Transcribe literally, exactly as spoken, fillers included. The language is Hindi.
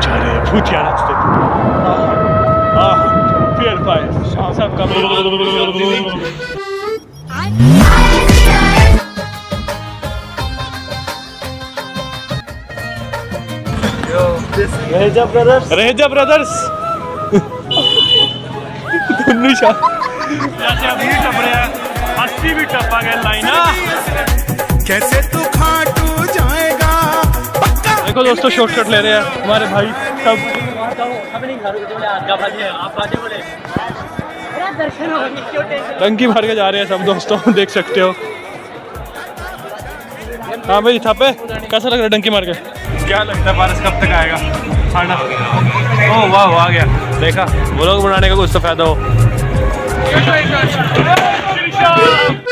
जा रहे हैं भूतिया रास्ते। फिर सबका रहेजा ब्रदर्स रहेजा ब्रदर्स दोनों शाह जैसे अभी टप रहे हैं, अस्सी भी टपा गया लाइना। कैसे तू खाटू जाएगा पक्का। देखो दोस्तों शॉर्टकट ले रहे हैं हमारे भाई सब। डंकी मार के जा रहे हैं सब दोस्तों, देख सकते हो। हाँ भाई था पे कैसा लग रहा है डंकी मार के? क्या लगता है बारिश कब तक आएगा खाना? ओह वाह आ गया, देखा व्लॉग बनाने का कुछ तो फायदा हो।